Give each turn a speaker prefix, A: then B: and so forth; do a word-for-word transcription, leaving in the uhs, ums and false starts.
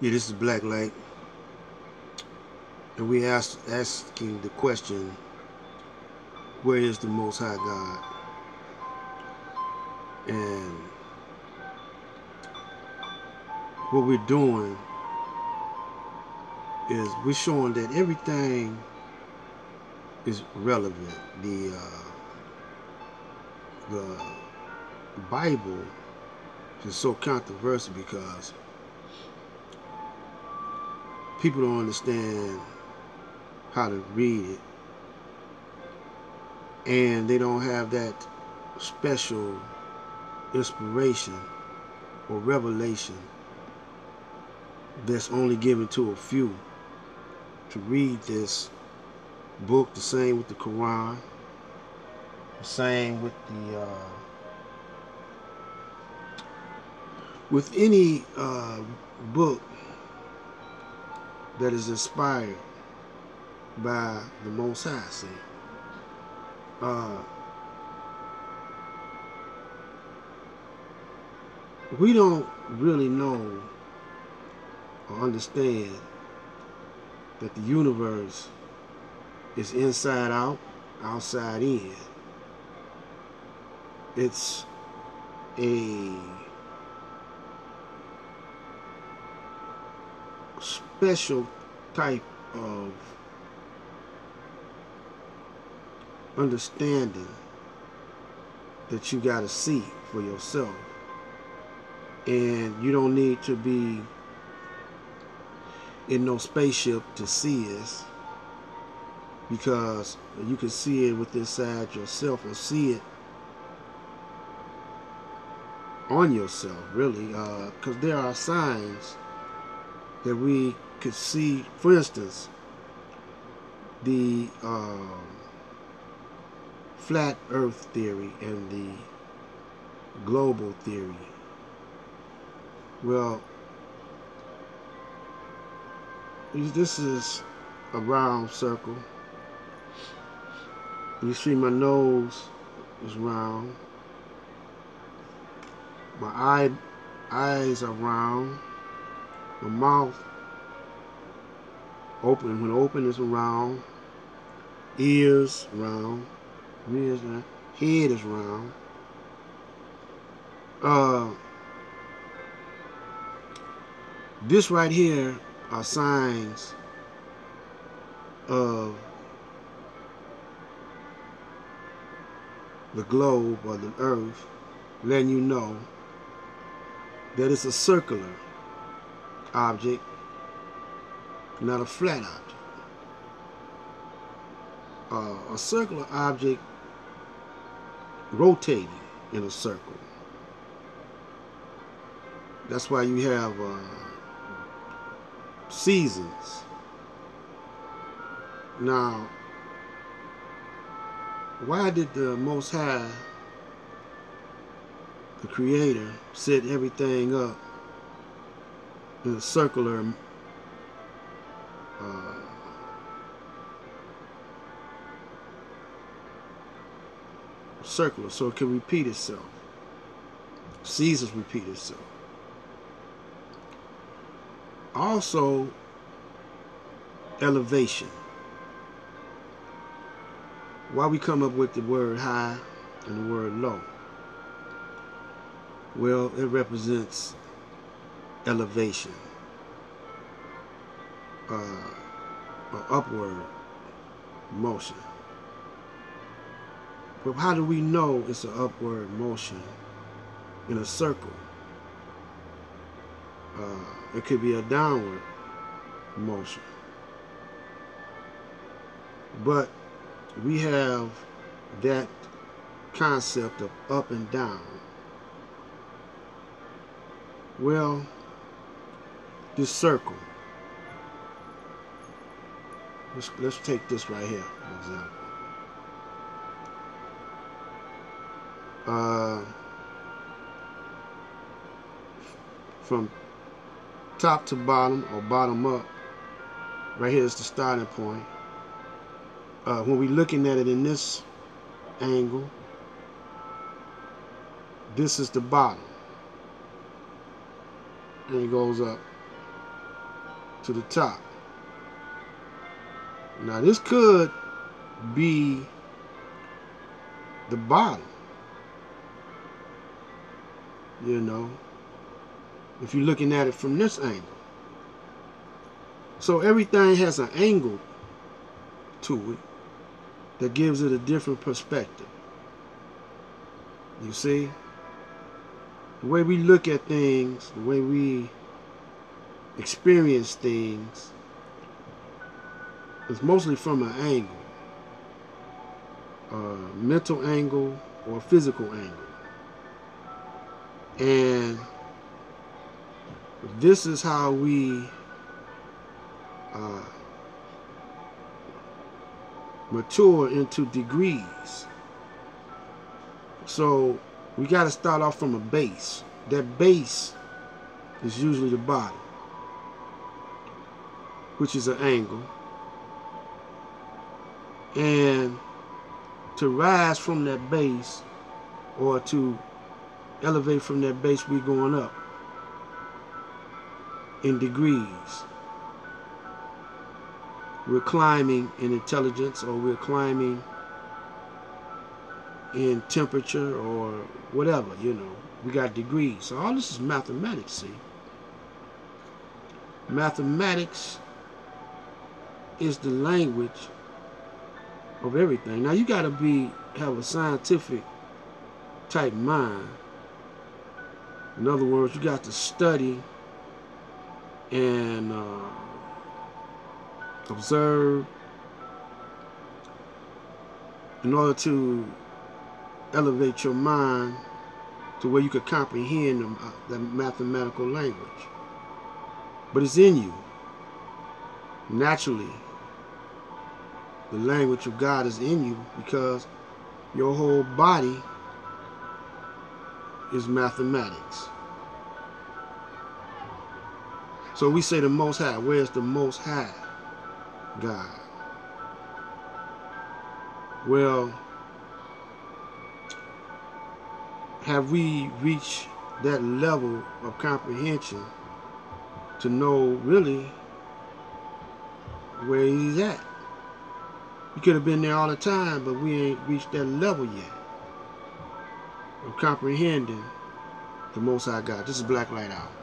A: Yeah, this is Black Light, and we ask asking the question, where is the Most High God? And what we're doing is we're showing that everything is relevant. The uh, the Bible is so controversial because people don't understand how to read it, and they don't have that special inspiration or revelation that's only given to a few to read this book. The same with the Quran, the same with the uh, with any uh, book that is inspired by the Most High. See, uh, we don't really know or understand that the universe is inside out, outside in. It's a special type of understanding that you got to see for yourself. And you don't need to be in no spaceship to see this, because you can see it with inside yourself, or see it on yourself, really, because uh, there are signs that we could see. For instance, the um, flat earth theory and the global theory. Well, this is a round circle. You see my nose is round. My eye, eyes are round. My mouth open. When open is round. Ears round. Ears round. Head is round. Uh, this right here are signs of the globe or the earth, letting you know that it's a circular object, not a flat object. Uh, a circular object rotating in a circle. That's why you have uh, seasons. Now, why did the Most High, the Creator, set everything up in a circular uh, circular, so it can repeat itself? Seasons repeat itself. Also, elevation. Why we come up with the word high and the word low? Well, it represents elevation, uh, or upward motion. But how do we know it's an upward motion in a circle? Uh, it could be a downward motion. But we have that concept of up and down. Well, this circle, let's, let's take this right here, for example. Uh, from top to bottom, or bottom up, right here is the starting point. Uh, when we're looking at it in this angle, this is the bottom, and it goes up to the top. Now this could be the bottom, you know, if you're looking at it from this angle. So everything has an angle to it that gives it a different perspective. You see? The way we look at things, the way we experience things, is mostly from an angle. A mental angle or a physical angle. And this is how we uh, mature into degrees. So we got to start off from a base. That base is usually the bottom, which is an angle. And to rise from that base, or to elevate from that base, we're going up in degrees. We're climbing in intelligence, or we're climbing in temperature, or whatever, you know. We got degrees. So all this is mathematics, see. Mathematics is the language of everything. Now you gotta be have a scientific type mind. In other words, you got to study and uh, observe in order to elevate your mind to where you could comprehend the, uh, the mathematical language. But it's in you. Naturally, the language of God is in you because your whole body is mathematics. So we say the Most High. Where's the Most High God? Well, have we reached that level of comprehension to know really where He's at? We could have been there all the time, but we ain't reached that level yet of comprehending the Most High God. This is Black Light Out.